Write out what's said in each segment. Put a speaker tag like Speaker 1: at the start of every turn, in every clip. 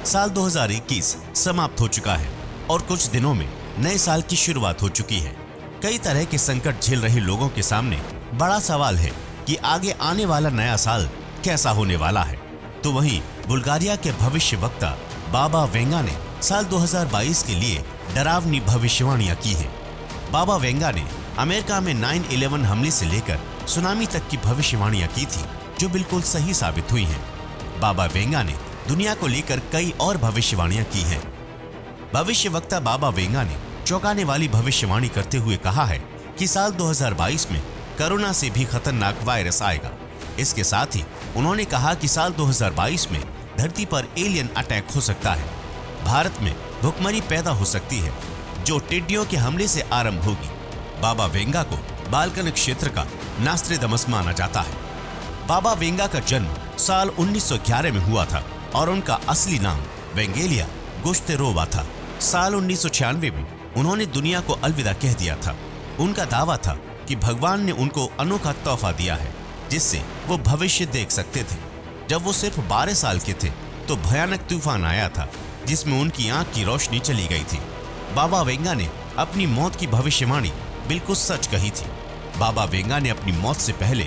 Speaker 1: साल 2021 समाप्त हो चुका है और कुछ दिनों में नए साल की शुरुआत हो चुकी है। कई तरह के संकट झेल रहे लोगों के सामने बड़ा सवाल है कि आगे आने वाला नया साल कैसा होने वाला है। तो वहीं बुल्गारिया के भविष्य वक्ता बाबा वेंगा ने साल 2022 के लिए डरावनी भविष्यवाणियां की हैं। बाबा वेंगा ने अमेरिका में 9/11 हमले से लेकर सुनामी तक की भविष्यवाणियां की थी, जो बिल्कुल सही साबित हुई हैं। बाबा वेंगा ने दुनिया को लेकर कई और भविष्यवाणियां की हैं। भविष्य वक्ता बाबा वेंगा ने चौंकाने वाली भविष्यवाणी करते हुए कहा है कि साल 2022 में कोरोना से भी खतरनाक वायरस आएगा। इसके साथ ही उन्होंने कहा कि साल 2022 में धरती पर एलियन अटैक हो सकता है। भारत में भुखमरी पैदा हो सकती है, जो टिड्डियों के हमले से आरंभ होगी। बाबा वेंगा को बाल्कन क्षेत्र का नास्ट्रेडमस माना जाता है। बाबा वेंगा का जन्म साल 1911 में हुआ था और उनका असली नाम वेंगेलिया गुश्तेरोवा था। साल 1996 में उन्होंने दुनिया को अलविदा कह दिया था। उनका दावा था कि भगवान ने उनको अनोखा तोहफा दिया है, जिससे वो भविष्य देख सकते थे। जब वो सिर्फ 12 साल के थे तो भयानक तूफान आया था, जिसमें उनकी आंख की रोशनी चली गई थी। बाबा वेंगा ने अपनी मौत की भविष्यवाणी बिल्कुल सच कही थी। बाबा वेंगा ने अपनी मौत से पहले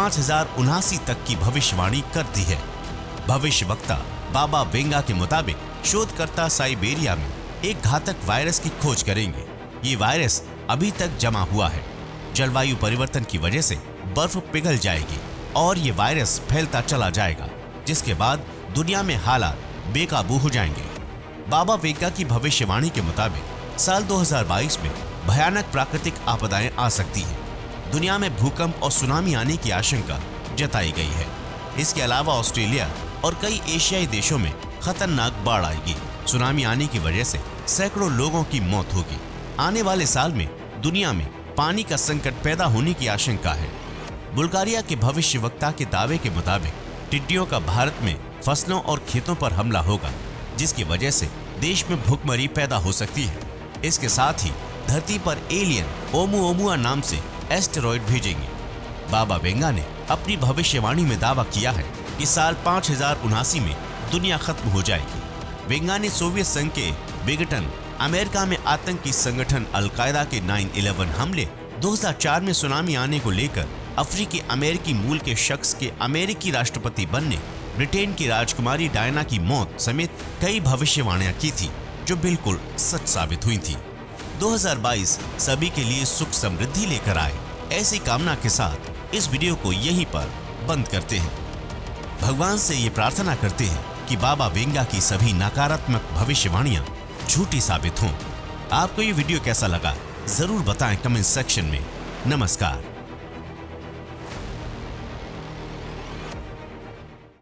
Speaker 1: 5079 तक की भविष्यवाणी कर दी है। भविष्य वक्ता बाबा वेंगा के मुताबिक शोधकर्ता साइबेरिया में एक घातक वायरस की खोज करेंगे। ये वायरस अभी तक जमा हुआ है। जलवायु परिवर्तन की वजह से बर्फ पिघल जाएगी और ये वायरस फैलता चला जाएगा, जिसके बाद दुनिया में हालात बेकाबू हो जाएंगे। बाबा वेंगा की भविष्यवाणी के मुताबिक साल 2022 में भयानक प्राकृतिक आपदाएं आ सकती हैं। दुनिया में भूकंप और सुनामी आने की आशंका जताई गई है। इसके अलावा ऑस्ट्रेलिया और कई एशियाई देशों में खतरनाक बाढ़ आएगी। सुनामी आने की वजह से सैकड़ों लोगों की मौत होगी। आने वाले साल में दुनिया में पानी का संकट पैदा होने की आशंका है। बुल्गारिया के भविष्य वक्ता के दावे के मुताबिक टिड्डियों का भारत में फसलों और खेतों पर हमला होगा, जिसकी वजह से देश में भुखमरी पैदा हो सकती है। इसके साथ ही धरती पर एलियन ओमुओमुआ नाम से एस्टेरॉयड भेजेंगे। बाबा वेंगा ने अपनी भविष्यवाणी में दावा किया है कि साल 5079 में दुनिया खत्म हो जाएगी। वेंगा ने सोवियत संघ के विघटन, अमेरिका में आतंकी संगठन अल-कायदा के 9/11 हमले, 2004 में सुनामी आने को लेकर अफ्रीकी अमेरिकी मूल के शख्स के अमेरिकी राष्ट्रपति बनने, ब्रिटेन की राजकुमारी डायना की मौत समेत कई भविष्यवाणियां की थी, जो बिल्कुल सच साबित हुई थी। 2022 सभी के लिए सुख समृद्धि लेकर आए, ऐसी कामना के साथ इस वीडियो को यहीं पर बंद करते हैं। भगवान से ये प्रार्थना करते हैं कि बाबा वेंगा की सभी नकारात्मक भविष्यवाणियां झूठी साबित हों। आपको ये वीडियो कैसा लगा जरूर बताएं कमेंट सेक्शन में। नमस्कार।